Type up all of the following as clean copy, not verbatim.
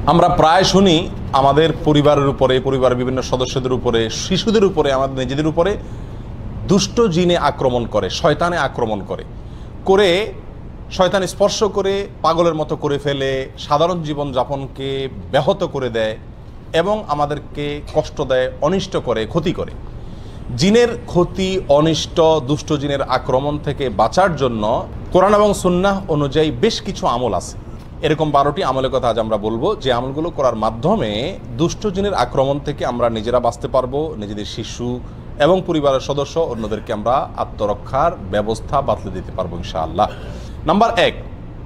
আমরা প্রায় শুনি আমাদের পরিবারের উপরে, পরিবারের বিভিন্ন সদস্যদের উপরে, শিশুদের উপরে, আমাদের নিজেদের উপরে দুষ্ট জিনে আক্রমণ করে, শয়তানে আক্রমণ করে, শয়তান স্পর্শ করে পাগলের মতো করে ফেলে, সাধারণ জীবন যাপনকে ব্যাহত করে দেয় এবং আমাদেরকে কষ্ট দেয়, অনিষ্ট করে, ক্ষতি করে। জিনের ক্ষতি, অনিষ্ট, দুষ্ট জিনের আক্রমণ থেকে বাঁচার জন্য কোরআন এবং সুন্নাহ অনুযায়ী বেশ কিছু আমল আছে। এরকম 12টি আমলের কথা আজ আমরা বলবো, যে আমলগুলো করার মাধ্যমে দুষ্ট জিনের আক্রমণ থেকে আমরা নিজেরা বাঁচতে পারবো, নিজেদের শিশু এবং পরিবারের সদস্য অন্যদেরকে আমরা আত্মরক্ষার ব্যবস্থা বাতলে দিতে পারবো ইনশাআল্লাহ। নাম্বার 1,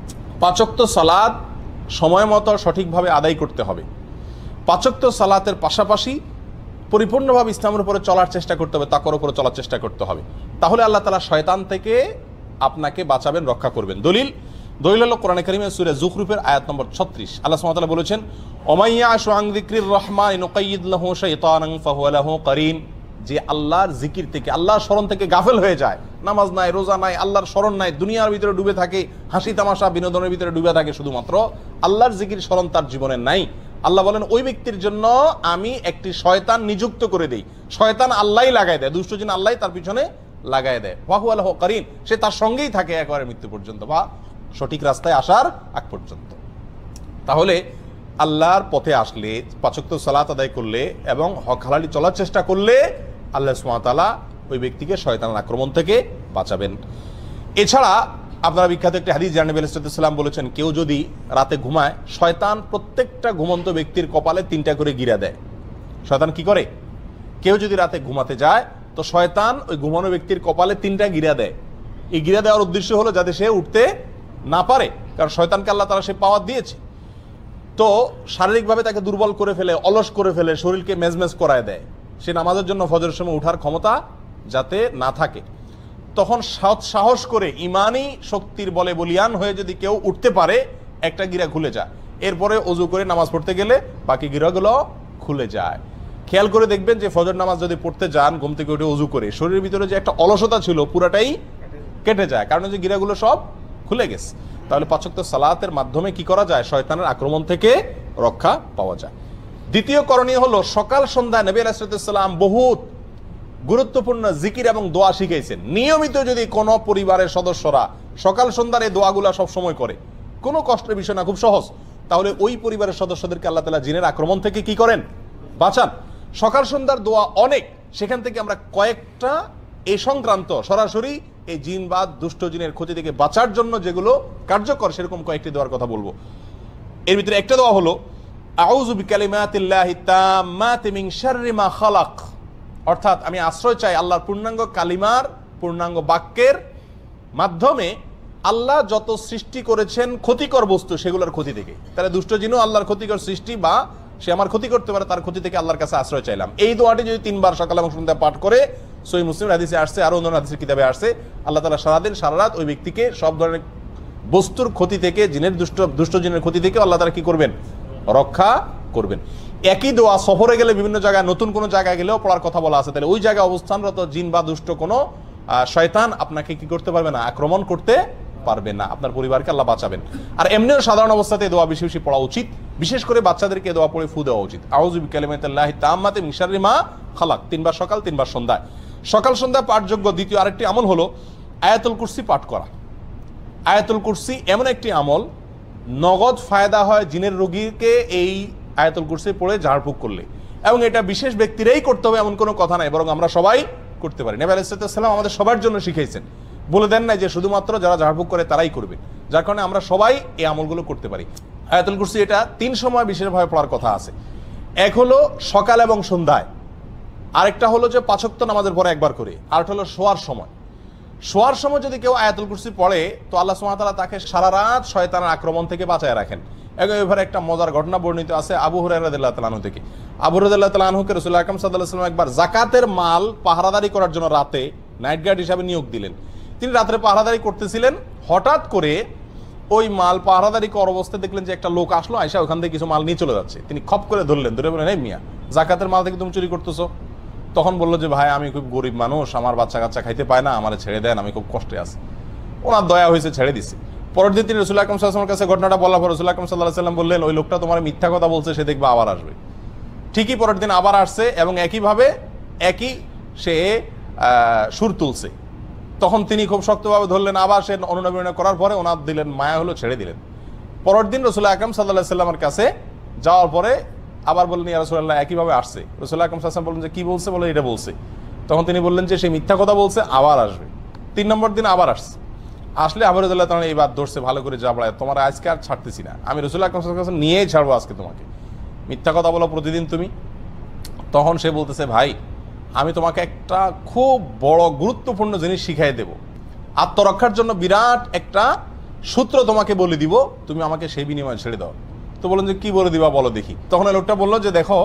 5 ওয়াক্ত সালাত সময় মতো সঠিকভাবে আদায় করতে হবে। 5 ওয়াক্ত সালাতের পাশাপাশি পরিপূর্ণভাবে ইসলামের উপরে চলার চেষ্টা করতে হবে, তাকওয়ার উপরে চলার চেষ্টা করতে হবে। তাহলে আল্লাহ তাআলা শয়তান থেকে আপনাকে বাঁচাবেন, রক্ষা করবেন। দলিল হলো কোরআনে কারীমের সূরা যুখরুফের আয়াত নম্বর 36। আল্লাহ সুবহানাহু ওয়া তাআলা বলেছেন, ওমাইয়া আশু আন যিকরির রহমান নুকাইয়িদ লাহু শাইতানান ফাহুয়া লাহু কারীন। যে আল্লাহর জিকির থেকে, আল্লাহর স্মরণ থেকে গাফেল হয়ে যায়, নামাজ নাই, রোজা নাই, আল্লাহর স্মরণ নাই, দুনিয়ার ভিতরে ডুবে থাকে, হাসি তামাশা বিনোদনের ভিতরে ডুবে থাকে, শুধুমাত্র আল্লাহর জিকির স্মরণ তার জীবনে নাই, আল্লাহ বলেন ওই ব্যক্তির জন্য আমি একটি শয়তান নিযুক্ত করে দেই। শয়তান আল্লাহই লাগাই দেয়, দুষ্ট জিন আল্লাহই তার পিছনে লাগাই দেয়। ফাহুয়া লাহু কারীন, সে তার সঙ্গেই থাকে একেবারে মৃত্যু পর্যন্ত বা সঠিক রাস্তায় আসার আগ পর্যন্ত। তাহলে আল্লাহর পথে আসলে, 5 ওয়াক্ত সালাত আদায় করলে এবং হক হালালি চলার চেষ্টা করলে আল্লাহ সুবহানাহু ওয়া তাআলা ওই ব্যক্তিকে শয়তানের আক্রমণ থেকে বাঁচাবেন। এছাড়া আপনারা বিখ্যাত একটি হাদিস জানেন, নবী সাল্লাল্লাহু আলাইহি ওয়াসাল্লাম বলেছেন, কেউ যদি রাতে ঘুমায়, শয়তান প্রত্যেকটা ঘুমন্ত ব্যক্তির কপালে 3টা করে গিরা দেয়। শয়তান কি করে? কেউ যদি রাতে ঘুমাতে যায় তো শয়তান ওই ঘুমানো ব্যক্তির কপালে 3টা গিরা দেয়। এই গিরা দেওয়ার উদ্দেশ্য হলো যাতে সে উঠতে না পারে, কারণ শয়তানকে আল্লাহ তাআলা সে পাওয়ার দিয়েছে। তো শারীরিকভাবে তাকে দুর্বল করে ফেলে, অলস করে ফেলে, শরীরকে মেজমেজ করায় দেয়, সে নামাজের জন্য ফজরের সময় উঠার ক্ষমতা যাতে না থাকে। তখন সাহস করে ইমানি শক্তির বলে বলিয়ান হয়ে যদি কেউ উঠতে পারে, একটা গিরা খুলে যায়, এরপরে অজু করে নামাজ পড়তে গেলে বাকি গিরাগুলো খুলে যায়। খেয়াল করে দেখবেন যে ফজর নামাজ যদি পড়তে যান, ঘুম থেকে উঠে অজু করে, শরীরের ভিতরে যে একটা অলসতা ছিল পুরাটাই কেটে যায়, কারণ যে গিরাগুলো সব খুলে গেছে। তাহলে 5 ওয়াক্ত সালাতের মাধ্যমে কি করা যায়? শয়তানের আক্রমণ থেকে রক্ষা পাওয়া যায়। দ্বিতীয় করণীয় হলো, সকাল সন্ধ্যা নবী আলাইহিস সালাম বহুত গুরুত্বপূর্ণ জিকির এবং দোয়া শিখাইছেন। নিয়মিত যদি কোনো পরিবারের সদস্যরা সকাল সন্ধ্যার এই দোয়াগুলা সব সময় করে, কোনো কষ্টের বিষয় না, খুব সহজ, তাহলে ওই পরিবারের সদস্যদেরকে আল্লাহ তাআলা জিনের আক্রমণ থেকে কি করেন? বাঁচান। সকাল সন্ধ্যার দোয়া অনেক, সেখান থেকে আমরা কয়েকটা এই সংক্রান্ত সরাসরি এই জিন বা দুষ্ট জিনের ক্ষতি থেকে বাঁচার জন্য যেগুলো কার্যকর, সেরকম কয়েকটি দোয়ার কথা বলবো। এর ভিতরে একটা দোয়া হলো, আউযু বিকালিমাতিল্লাহি তাম্মাতি মিন শাররি মা খালাক। অর্থাৎ আমি আশ্রয় চাই আল্লাহর পূর্ণাঙ্গ কালিমার, পূর্ণাঙ্গ বাক্যের মাধ্যমে আল্লাহ যত সৃষ্টি করেছেন ক্ষতিকর বস্তু, সেগুলোর ক্ষতি থেকে। তাহলে দুষ্ট জিনও আল্লাহর ক্ষতিকর সৃষ্টি, বা সে আমার ক্ষতি করতে পারে, তার ক্ষতি থেকে আল্লাহর কাছে আশ্রয় চাইলাম। এই দোয়াটি যদি 3 বার সকাল এবং সন্ধ্যা পাঠ করে, সহিহ মুসলিম হাদিসে আসছে, আরো অন্য হাদিসের কিতাবে আসছে, আল্লাহ তাআলা সারাদিন সারা রাত ওই ব্যক্তিকে সব ধরনের বস্তুর ক্ষতি থেকে, জিনের দুষ্ট জিনের ক্ষতি থেকে আল্লাহ তাআলা কি করবেন? রক্ষা করবেন। একই দোয়া সফরে গেলে, বিভিন্ন জায়গায়, নতুন কোনো জায়গায় গেলেও পড়ার কথা বলা আছে। তাহলে ওই জায়গায় অবস্থানরত জিন বা দুষ্ট কোনো শয়তান আপনাকে কি করতে পারবে না? আক্রমণ করতে পারবে না, আপনার পরিবারকে আল্লাহ বাঁচাবেন। আর এমনিও সাধারণ অবস্থাতে দোয়া বেশি বেশি পড়া উচিত, বিশেষ করে বাচ্চাদেরকে দোয়া পড়ে ফু দেওয়া উচিত। আউযু বিকালিমাতিল্লাহি তাম্মাতি মিন শাররি মা খালাক, 3 বার সকাল, 3 বার সন্ধ্যায়। সকাল সন্ধ্যা পাঠযোগ্য দ্বিতীয় আরেকটি আমল হলো আয়াতুল কুরসি পাঠ করা। আয়াতুল কুরসি এমন একটি আমল, নগদ ফায়দা হয় জিনের রোগীকে এই আয়াতুল কুরসি পড়ে ঝাড়ফুঁক করলে, এবং এটা বিশেষ ব্যক্তিরাই করতে হবে এমন কোনো কথা নাই, বরং আমরা সবাই করতে পারি। নবী আলাইহিস সালাম আমাদের সবার জন্য শিখাইছেন, বলে দেন নাই যে শুধুমাত্র যারা ঝাড়ফুঁক করে তারাই করবে, যার কারণে আমরা সবাই এই আমলগুলো করতে পারি। আয়াতুল কুরসি এটা 3 সময় বিশেষভাবে পড়ার কথা আছে। এক হলো সকাল এবং সন্ধ্যায়, আরেকটা হলো যে 5 ওয়াক্ত নামাজের পরে একবার করে, আরেকটা হলো শোয়ার সময়। শোয়ার সময় যদি কেউ আয়াতুল কুরসি পড়ে, তো আল্লাহ সুবহানাহু ওয়া তাআলা তাকে সারা রাত শয়তানের আক্রমণ থেকে বাঁচায় রাখেন। এবারে একটা মজার ঘটনা বর্ণিত আছে আবু হুরায়রা রাদিয়াল্লাহু তাআলা আনহু থেকে। আবু হুরায়রা রাদিয়াল্লাহু তাআলা আনহুকে রাসূলুল্লাহ আকরাম সাল্লাল্লাহু আলাইহি ওয়াসাল্লাম একবার যাকাতের মাল পাহারাদারি করার জন্য রাতে নাইট গার্ড হিসাবে নিয়োগ দিলেন। তিনি রাতে পাহারাদারি করতেছিলেন, হঠাৎ করে ওই মাল পাহারাদারি করার অবস্থায় দেখলেন যে একটা লোক আসলো, আয়েশা ওখান থেকে কিছু মাল নিয়ে চলে যাচ্ছে। তিনি খপ করে ধরলেন, ধরে বললেন, এই মিয়া, যাকাতের মাল থেকে তুমি চুরি করতেছো? তখন বললো যে ভাই, আমি খুব গরিব মানুষ, আমার বাচ্চা কাচ্চা খাইতে পায় না, আমার ছেড়ে দেন, আমি খুব কষ্টে আছি। ওনার দয়া হয়েছে, ছেড়ে দিছে। পরের দিন তিনি রাসূলুল্লাহ আকরাম সাল্লাল্লাহু আলাইহি ওয়াসাল্লামের কাছে ঘটনাটা বলার পর রাসূলুল্লাহ আকরাম সাল্লাল্লাহু আলাইহি ওয়াসাল্লাম বললেন, ওই লোকটা তোমার মিথ্যা কথা বলছে, সে দেখবে আবার আসবে। ঠিকই পরের দিন আবার আসছে এবং একইভাবে একই সে সুর তুলছে। তখন তিনি খুব শক্তভাবে ধরলেন, আবার সে অনুনয় করার পরে ওনার দিলেন মায়া হলো, ছেড়ে দিলেন। পরের দিন রাসূলুল্লাহ আকরাম সাল্লাল্লাহু আলাইহি ওয়াসাল্লামের কাছে যাওয়ার পরে আবার বললেন, ইয়া রাসূলুল্লাহ, একইভাবে আসছে। রাসূলুল্লাহ আকরাম সাল্লাল্লাহু আলাইহি ওয়াসাল্লাম বললেন যে কি বলছে? বলে এটা বলছে। তখন তিনি বললেন যে সে মিথ্যা কথা বলছে, আবার আসবে। 3 নম্বর দিন আবার আসছে। আসলে আবু রাদিয়াল্লাহু তাআলা এইবার ধরছে ভালো করে জাবড়ায়, তোমার আজকে আর ছাড়তেছি না, আমি রাসূলুল্লাহ আকরাম সাল্লাল্লাহু আলাইহি ওয়াসাল্লাম নিয়েই ছাড়বো আজকে তোমাকে, মিথ্যা কথা বলো প্রতিদিন তুমি। তখন সে বলতেছে, ভাই আমি তোমাকে একটা খুব বড় গুরুত্বপূর্ণ জিনিস শিখাই দেব, আত্মরক্ষার জন্য বিরাট একটা সূত্র তোমাকে বলে দিব, তুমি আমাকে সেই বিনিময়ে ছেড়ে দাও। তো বললেন যে কি বলে দিবা বলো দেখি। তখন লোকটা বললো যে দেখো,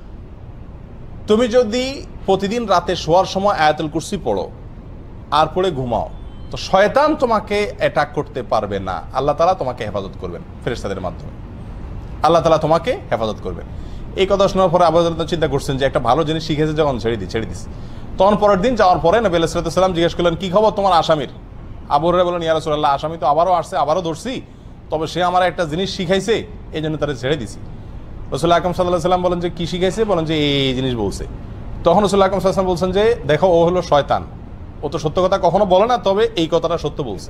তুমি যদি প্রতিদিন রাতে শোয়ার সময় আয়াতুল কুরসি পড়ো আর পড়ে ঘুমাও, তো শয়তান তোমাকে অ্যাটাক করতে পারবে না, আল্লাহ তাআলা তোমাকে হেফাজত করবেন ফেরেশতাদের মাধ্যমে, আল্লাহ তাআলা তোমাকে হেফাজত করবেন। এই কথা শোনার পরে আবু হুরায়রা চিন্তা করছেন যে একটা ভালো জিনিস শিখেছে যখন ছেড়ে দিস। তখন পরের দিন যাওয়ার পরে নবী আলাইহিস সালাম জিজ্ঞেস করলেন, কি খবর তোমার আসামির? আবু হুরায়রা বললেন, ইয়া রাসূলুল্লাহ, আসামি তো আবারও আসছে, আবারও ধরছি, তবে সে আমার একটা জিনিস শিখাইছে, এই জন্য তারা ছেড়ে দিছি। রাসূলুল্লাহ আকরাম সাল্লাল্লাহু আলাইহি ওয়াসাল্লাম বলেন যে কি শিখাইছে? বলেন যে এই জিনিস বলছে। তখন রাসূলুল্লাহ আকরাম সাল্লাল্লাহু আলাইহি ওয়াসাল্লাম বলছেন যে দেখো, ও হলো শয়তান, ও তো সত্য কথা কখনো বলে না, তবে এই কথাটা সত্য বলছে,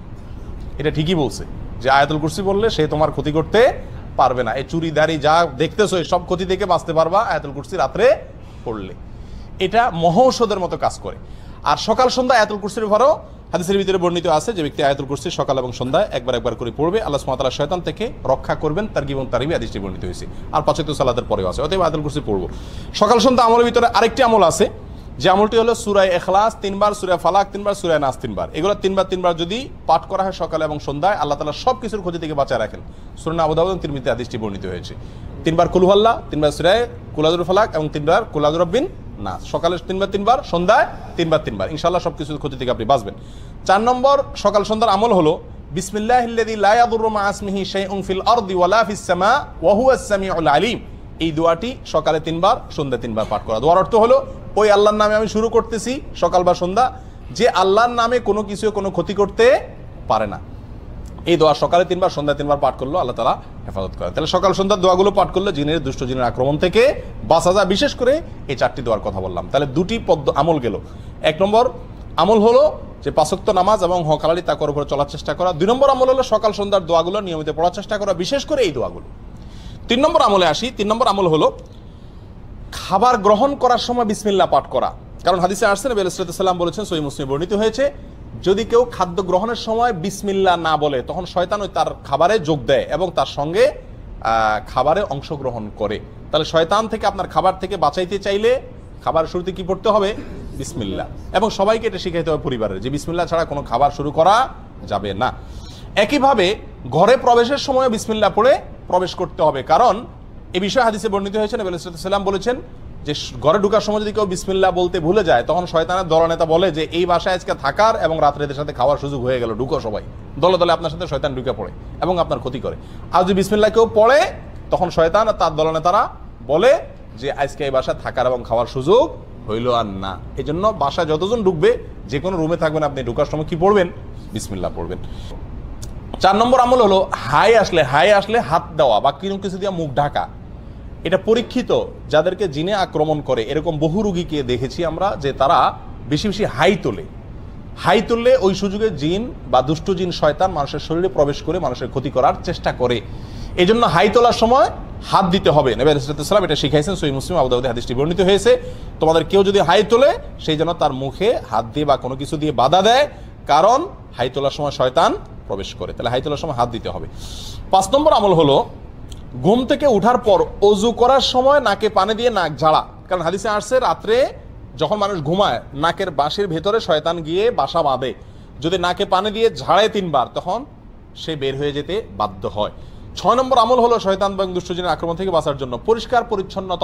এটা ঠিকই বলছে যে আয়াতুল কুরসি বললে সে তোমার ক্ষতি করতে পারবে না, এই চুরি দাড়ি যা দেখতেছো সব ক্ষতি থেকে বাঁচতে পারবা আয়াতুল কুরসি রাত্রে পড়লে, এটা মহৌষধের মতো কাজ করে। আর সকাল সন্ধ্যা আয়াতুল কুরসির ব্যাপারেও হাদিসের ভিতরে বর্ণিত আছে যে ব্যক্তি আয়াতুল কুরসি সকাল এবং সন্ধ্যায় একবার করে পড়বে, আল্লাহ সুবহানাহু ওয়া তাআলা শয়তান থেকে রক্ষা করবেন। তারগীব এবং তারহিব হাদিসটি বর্ণিত হয়েছে। আর 5 ওয়াক্ত সালাতের পরেও আছে, অতএব আয়াতুল কুরসি পড়বো। সকাল সন্ধ্যা আমলের ভিতরে আরেকটি আমল আছে, যে আমলটি হলো সূরা ইখলাস 3 বার, সূরা ফালাক 3 বার, সূরা নাস 3 বার। এগুলো 3 বার যদি পাঠ করা হয় সকালে এবং সন্ধ্যায়, আল্লাহ তাআলা সব কিছুর ক্ষতি থেকে বাঁচায় রাখেন। সুনান আবু দাউদ এবং তিরমিজিতে হাদিসটি বর্ণিত হয়েছে। 3 বার কুল হুয়াল্লাহ, 3 বার সূরা কুল আযুর ফালাক এবং 3 বার কুল আযুর রাব্বিন নাস। সকালে 3 বার, সন্ধ্যায় 3 বার, ইনশাআল্লাহ সব কিছুর ক্ষতি থেকে আপনি বাঁচবেন। 4 নম্বর সকাল সন্ধ্যার আমল হলো বিসমিল্লাহিল্লাযী লা ইয়াদুররু মা ইসমিহি শাইউন ফিল আরদি ওয়ালা ফিস সামা ওয়া হুয়াস সামিউল আলীম। এই দোয়াটি সকালে 3 বার, সন্ধ্যায় 3 বার পাঠ করা। দোয়ার অর্থ হলো, ওই আল্লাহর নামে আমি শুরু করতেছি সকাল বা সন্ধ্যা, যে আল্লাহর নামে কোনো কিছু কোনো ক্ষতি করতে পারে না। এই দোয়া সকালে 3 বার, সন্ধ্যায় 3 বার পাঠ করলো, আল্লাহ তাআলা হেফাজত করে। তাহলে সকাল সন্ধ্যার দোয়াগুলো পাঠ করলে জিনের, দুষ্ট জিনের আক্রমণ থেকে বাঁচা যায়। বিশেষ করে এই 4টি দোয়ার কথা বললাম। তাহলে 2টি আমল গেল। 1 নম্বর আমল হলো যে 5 ওয়াক্ত নামাজ এবং হক হালালি তাকওয়ার উপরে চলার চেষ্টা করা। 2 নম্বর আমল হলো সকাল সন্ধ্যার দোয়াগুলো নিয়মিত পড়ার চেষ্টা করা, বিশেষ করে এই দোয়াগুলো। 3 নম্বর আমলে আসি। 3 নম্বর আমল হলো খাবার গ্রহণ করার সময় বিসমিল্লাহ পাঠ করা। কারণ হাদিসে আসছে, নবী আলাইহিস সালাম বলেছেন, সহিহ মুসলিমে বর্ণিত হয়েছে, যদি কেউ খাদ্য গ্রহণের সময় বিসমিল্লাহ না বলে, তখন শয়তান ওই তার খাবারে যোগ দেয় এবং তার সঙ্গে খাবারে অংশগ্রহণ করে। তাহলে শয়তান থেকে, আপনার খাবার থেকে বাঁচাইতে চাইলে খাবার শুরুতে কি পড়তে হবে? বিসমিল্লাহ। এবং সবাইকে এটা শিখাইতে হবে পরিবারের, যে বিসমিল্লাহ ছাড়া কোনো খাবার শুরু করা যাবে না। একইভাবে ঘরে প্রবেশের সময় বিসমিল্লাহ পড়ে প্রবেশ করতে হবে, কারণ এই বিষয়ে হাদিসে বর্ণিত হয়েছে, নবী আলাইহিস সালাম বলেছেন যে ঘরে ঢোকার সময় যদি কেউ বিসমিল্লাহ বলতে ভুলে যায়, তখন শয়তানের দলনেতা বলে যে এই বাসায় আজকে থাকার এবং রাত্রে এদের সাথে খাওয়ার সুযোগ হয়ে গেল, ঢুকো সবাই, দলে দলে আপনার সাথে শয়তান ঢুকে পড়ে এবং আপনার ক্ষতি করে। আর যদি বিসমিল্লাহ কেউ পড়ে, তখন শয়তান আর তার দলনেতারা বলে যে আজকে এই বাসায় থাকার এবং খাওয়ার সুযোগ হইল আর না। এই জন্য বাসায় যতজন ঢুকবে, যে কোনো রুমে থাকবেন, আপনি ঢোকার সময় কি পড়বেন? বিসমিল্লাহ পড়বেন। 4 নম্বর আমল হলো হাই আসলে হাত দেওয়া বা কিছু দিয়ে মুখ ঢাকা। এটা পরীক্ষিত, যাদেরকে জিনে আক্রমণ করে, এরকম বহু রোগীকে দেখেছি আমরা, যে তারা বেশি বেশি হাই তুললে ওই সুযোগে জিন বা দুষ্ট জিন, শয়তান মানুষের শরীরে প্রবেশ করে মানুষের ক্ষতি করার চেষ্টা করে। এই জন্য হাই তোলার সময় হাত দিতে হবে। নবী আলাইহিস সালাম এটা শিখাইছেন, সহিহ মুসলিম আবু দাউদে হাদিসটি বর্ণিত হয়েছে। তোমাদের কেউ যদি হাই তোলে, সেই জন্য তার মুখে হাত দিয়ে বা কোনো কিছু দিয়ে বাধা দেয়, কারণ হাই তোলার সময় শয়তান প্রবেশ করে। তাহলে হাই তোলার সময় হাত দিতে হবে। 5 নম্বর আমল হলো ঘুম থেকে উঠার পর অজু করার সময় নাকে পানি দিয়ে নাক ঝাড়া। কারণ হাদিসে আসছে, রাত্রে যখন মানুষ ঘুমায়, নাকের বাঁশির ভেতরে শয়তান গিয়ে বাসা বাঁধে। যদি নাকে পানি দিয়ে ঝাড়ায় 3 বার, তখন সে বের হয়ে যেতে বাধ্য হয়। 6 নম্বর আমল হলো শয়তান এবং দুষ্টজিনের আক্রমণ থেকে বাঁচার জন্য পরিষ্কার পরিচ্ছন্নতা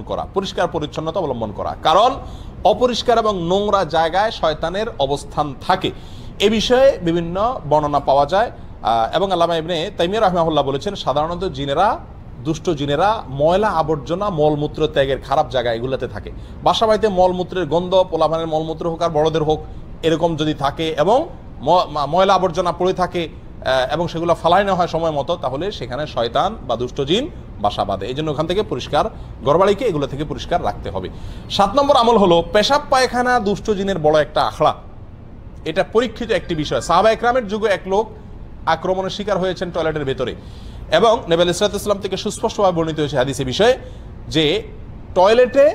অবলম্বন করা। কারণ অপরিষ্কার এবং নোংরা জায়গায় শয়তানের অবস্থান থাকে। এ বিষয়ে বিভিন্ন বর্ণনা পাওয়া যায় এবং আল্লামা ইবনে তাইমিয়া রাহিমাহুল্লাহ বলেছেন, সাধারণত দুষ্ট জিনেরা ময়লা আবর্জনা, মলমূত্র ত্যাগের খারাপ জায়গা এগুলোতে থাকে। বাসা বাড়িতে মলমূত্রের গন্ধ, পোলাপানের মলমূত্র হোক আর বড়দের হোক, এরকম যদি থাকে এবং ময়লা আবর্জনা পড়ে থাকে, এবং সেগুলো ফালাই না হয় সময় মতো, তাহলে সেখানে শয়তান বা দুষ্ট জিন বাসা বাঁধে। এই জন্য ওখান থেকে পরিষ্কার, ঘরবাড়িকে এগুলো থেকে পরিষ্কার রাখতে হবে। 7 নম্বর আমল হলো পেশাব পায়খানা দুষ্ট জিনের বড় একটা আখড়া। এটা পরীক্ষিত একটি বিষয়। সাহাবা একরামের যুগে এক লোক আক্রমণের শিকার হয়েছেন টয়লেটের ভেতরে, এবং নবী আলাইহিস সালাম থেকে সুস্পষ্টভাবে বর্ণিত হয়েছে হাদিসে বিষয়ে যে টয়লেটে,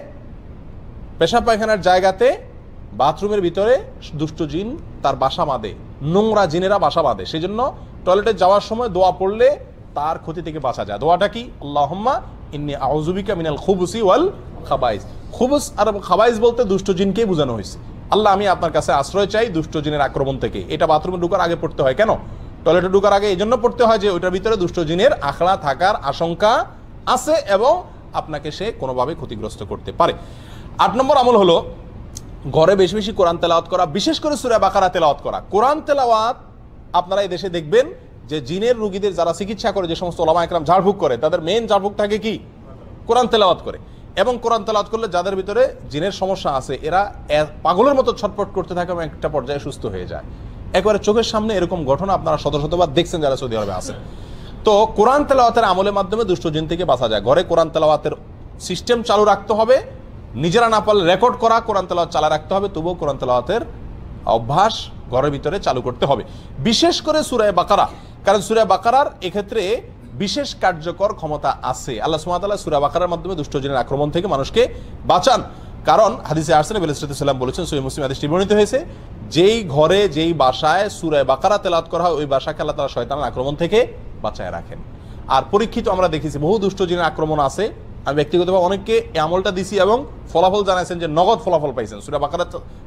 পেশাব পায়খানার জায়গাতে, বাথরুমের ভিতরে দুষ্ট জিন তার বাসা বাঁধে, নোংরা জিনেরা বাসা বাঁধে। সেই জন্য টয়লেটে যাওয়ার সময় দোয়া পড়লে তার ক্ষতি থেকে বাঁচা যায়। দোয়াটা কি? আল্লাহুম্মা ইন্নী আউযু বিকা মিনাল খুবুসি ওয়াল খাবাইস। খুবুস আর খাবাইস বলতে দুষ্ট জিনকেই বোঝানো হয়েছে। আল্লাহ, আমি আপনার কাছে আশ্রয় চাই দুষ্ট জিনের আক্রমণ থেকে। এটা বাথরুমে ঢোকার আগে পড়তে হয়। কেন? টয়লেটে ঢোকার আগে এই জন্য পড়তে হয় যে ওইটার ভিতরে দুষ্ট জিনের আখড়া থাকার আশঙ্কা আছে এবং আপনাকে সে কোনোভাবে ক্ষতিগ্রস্ত করতে পারে। 8 নম্বর আমল হলো ঘরে বেশি বেশি কোরআন তেলাওয়াত করা, বিশেষ করে সূরা বাকারা তেলাওয়াত করা। কোরআন তেলাওয়াত আপনারা এই দেশে দেখবেন যে জিনের রোগীদের যারা চিকিৎসা করে, যে সমস্ত ওলামা একরাম ঝাড়ফুঁক করে, তাদের মেইন ঝাড়ফুঁক থাকে কি? কোরআন তেলাওয়াত করে। এবং কোরআন তেলাওয়াত করলে যাদের ভিতরে জিনের সমস্যা আছে এরা পাগলের মতো ছটফট করতে থাকে এবং একটা পর্যায়ে সুস্থ হয়ে যায়। একবারে চোখের সামনে এরকম ঘটনা আপনারা শত শতবার দেখছেন যারা সৌদি আরবে আছেন। তো কোরআন তেলাওয়াতের আমলের মাধ্যমে দুষ্ট জিন থেকে বাঁচা যায়। ঘরে কোরআন তেলাওয়াতের সিস্টেম চালু রাখতে হবে, নিজেরা না পারলে রেকর্ড করা কোরআন তেলাওয়াত চালা রাখতে হবে, তবুও কোরআন তেলাওয়াতের অভ্যাস ঘরের ভিতরে চালু করতে হবে, বিশেষ করে সূরা বাকারা। কারণ সূরা বাকারার এক্ষেত্রে বিশেষ কার্যকর ক্ষমতা আছে। আল্লাহ সুবহানাহু ওয়া তাআলা সূরা বাকারার মাধ্যমে দুষ্ট জিনের আক্রমণ থেকে মানুষকে বাঁচান। কারণ হাদিসে আসছে, নবী সাল্লাল্লাহু আলাইহি ওয়াসাল্লাম বলেছেন, সহিহ মুসলিম হাদিসটি বর্ণিত হয়েছে, যেই ঘরে যেই বাসায় সূরা বাকারা তেলাওয়াত করা হয় ওই বাসাকে আল্লাহ তাআলা শয়তানের আক্রমণ থেকে বাঁচায় রাখেন। আর পরীক্ষিত আমরা দেখেছি বহু দুষ্ট জিনের আক্রমণ আছে। আমি ব্যক্তিগতভাবে অনেককে এই আমলটা দিছি এবং ফলাফল জানাইছেন যে নগদ ফলাফল পাইছেন। সূরা বাকারা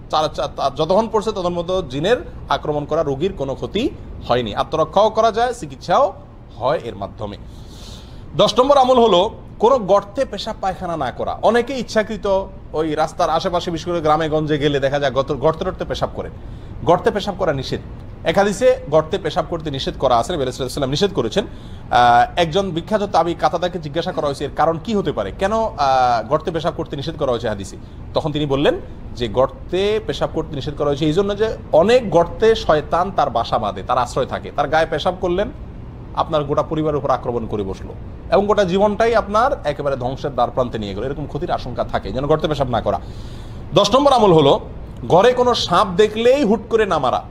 যতক্ষণ পড়ছে তখন মতো জিনের আক্রমণ করা রোগীর কোনো ক্ষতি হয়নি, আত্মরক্ষাও করা যায়, চিকিৎসাও হয় এর মাধ্যমে। 10 নম্বর আমল হলো কোনো গর্তে পেশাব পায়খানা না করা। অনেকে ইচ্ছাকৃত ওই রাস্তার আশেপাশে, বিশেষ করে গ্রামে গঞ্জে গেলে দেখা যায় গর্তে টর্তে পেশাব করে। গর্তে পেশাব করা নিষেধ। এক হাদিসে গর্তে পেশাব করতে নিষেধ করা আছে, নবী সাল্লাল্লাহু আলাইহি ওয়াসাল্লাম নিষেধ করেছেন। একজন বিখ্যাত তাবী কাতাদাকে জিজ্ঞাসা করা হয়েছে এর কারণ কি হতে পারে, কেন গর্তে পেশাব করতে নিষেধ করা হয়েছে হাদিসে। তখন তিনি বললেন যে গর্তে পেশাব করতে নিষেধ করা হয়েছে এই জন্য যে অনেক গর্তে শয়তান তার বাসা বাঁধে, তার আশ্রয় থাকে। তার গায়ে পেশাব করলেন, আপনার গোটা পরিবারের উপর আক্রমণ করে বসলো এবং গোটা জীবনটাই আপনার একেবারে ধ্বংসের দ্বার প্রান্তে নিয়ে গেল। এরকম ক্ষতির আশঙ্কা থাকে, যেন গর্তে পেশাব না করা। 10 নম্বর আমল হলো ঘরে কোনো সাপ দেখলেই হুট করে না মারা।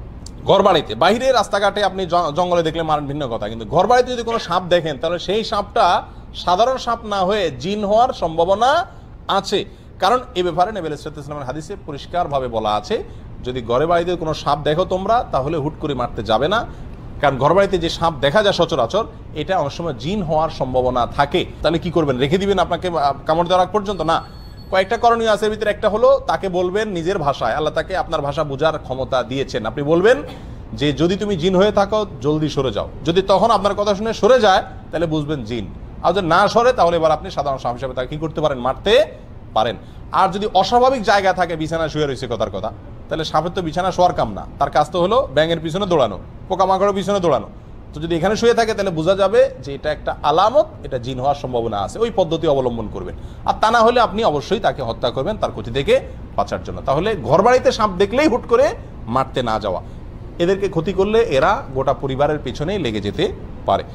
ঘর বাড়িতে, বাইরে রাস্তাঘাটে আপনি জঙ্গলে দেখলে মারেন ভিন্ন কথা, কিন্তু ঘর বাড়িতে যদি কোনো সাপ দেখেন তাহলে সেই সাপটা সাধারণ সাপ না হয়ে জিন হওয়ার সম্ভাবনা আছে। কারণ এই ব্যাপারে নবী সাল্লাল্লাহু আলাইহি ওয়াসাল্লামের হাদিসে পরিষ্কারভাবে বলা আছে, যদি ঘরে বাড়িতে কোনো সাপ দেখো তোমরা তাহলে হুট করে মারতে যাবে না। কারণ ঘর বাড়িতে যে সাপ দেখা যায় সচরাচর, এটা অনেক সময় জিন হওয়ার সম্ভাবনা থাকে। তাহলে কি করবেন? রেখে দিবেন আপনাকে কামড় দেওয়ার আগ পর্যন্ত? না, কয়েকটা করণীয় আছে। এর ভিতরে একটা হলো তাকে বলবেন নিজের ভাষায়, আল্লাহ তাকে আপনার ভাষা বোঝার ক্ষমতা দিয়েছেন, আপনি বলবেন যে যদি তুমি জিন হয়ে থাকো জলদি সরে যাও। যদি তখন আপনার কথা শুনে সরে যায় তাহলে বুঝবেন জিন, আর যদি না সরে তাহলে এবার আপনি সাধারণ সাপ হিসাবে তাকে কি করতে পারেন? মারতে পারেন। আর যদি অস্বাভাবিক জায়গা থাকে, বিছানা শুয়ে রয়েছে কথার কথা, তাহলে সাপের তো বিছানা শোয়ার কাম না, তার কাজ তো হলো ব্যাঙের পিছনে দৌড়ানো, পোকামাকড়ের পিছনে দৌড়ানো। তো যদি এখানে শুয়ে থাকে তাহলে বোঝা যাবে যে এটা একটা আলামত, এটা জিন হওয়ার সম্ভাবনা আছে। ওই পদ্ধতি অবলম্বন করবেন। আর তা না হলে আপনি অবশ্যই তাকে হত্যা করবেন তার ক্ষতি থেকে বাঁচার জন্য। তাহলে ঘরবাড়িতে সাপ দেখলেই হুট করে মারতে না যাওয়া, এদেরকে ক্ষতি করলে এরা গোটা পরিবারের পেছনেই লেগে যেতে পারে।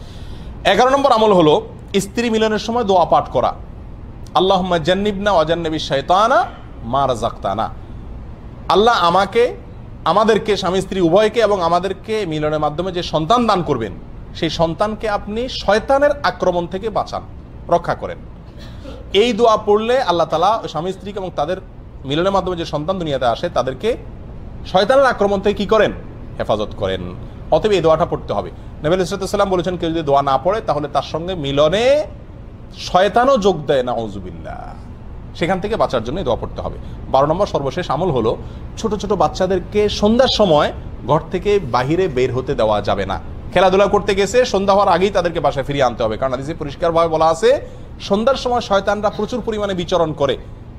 11 নম্বর আমল হলো স্ত্রী মিলনের সময় দোয়া পাঠ করা। আল্লাহুম্মা জান্নিবনা ওয়া জান্নিবিশ শাইতানা মা রাযাকতানা। আল্লাহ আমাদেরকে, স্বামী স্ত্রী উভয়কে এবং আমাদেরকে মিলনের মাধ্যমে যে সন্তান দান করবেন, সেই সন্তানকে আপনি শয়তানের আক্রমণ থেকে বাঁচান, রক্ষা করেন। এই দোয়া পড়লে আল্লাহ তাআলা স্বামী স্ত্রীকে এবং তাদের মিলনের মাধ্যমে যে সন্তান দুনিয়াতে আসে তাদেরকে শয়তানের আক্রমণ থেকে কি করেন? হেফাজত করেন। অতএব এই দোয়াটা পড়তে হবে। নবী সাল্লাল্লাহু আলাইহি ওয়াসাল্লাম বলেছেন কেউ যদি দোয়া না পড়ে তাহলে তার সঙ্গে মিলনে শয়তানও যোগ দেয়, নাউযুবিল্লাহ। সেখান থেকে বাঁচার জন্য দোয়া পড়তে হবে। 12 নম্বর সর্বশেষ আমল হলো ছোট ছোট বাচ্চাদেরকে সন্ধ্যার সময় ঘর থেকে বাহিরে বের হতে দেওয়া যাবে না। খেলাধুলা করতে গেছে, সন্ধ্যা হওয়ার আগেই তাদেরকে বাসায় ফিরিয়ে আনতে হবে। কারণ হাদিসে পরিষ্কারভাবে বলা আছে সন্ধ্যার সময় শয়তানরা প্রচুর পরিমাণে বিচরণ করে।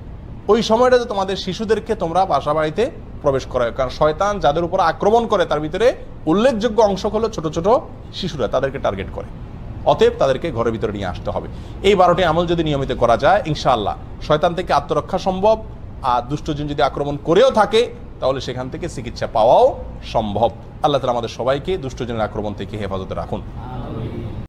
ওই সময়টাতে তোমাদের শিশুদেরকে তোমরা বাসা বাড়িতে প্রবেশ করায়। কারণ শয়তান যাদের উপর আক্রমণ করে তার ভিতরে উল্লেখযোগ্য অংশ হলো ছোট ছোট শিশুরা, তাদেরকে টার্গেট করে। অতএব তাদেরকে ঘরের ভিতরে নিয়ে আসতে হবে। এই 12টি আমল যদি নিয়মিত করা যায় ইনশাআল্লাহ শয়তান থেকে আত্মরক্ষা সম্ভব। আর দুষ্টজিন যদি আক্রমণ করেও থাকে তাহলে সেখান থেকে চিকিৎসা পাওয়াও সম্ভব। আল্লাহ তাআলা আমাদের সবাইকে দুষ্টজনের আক্রমণ থেকে হেফাজতে রাখুন।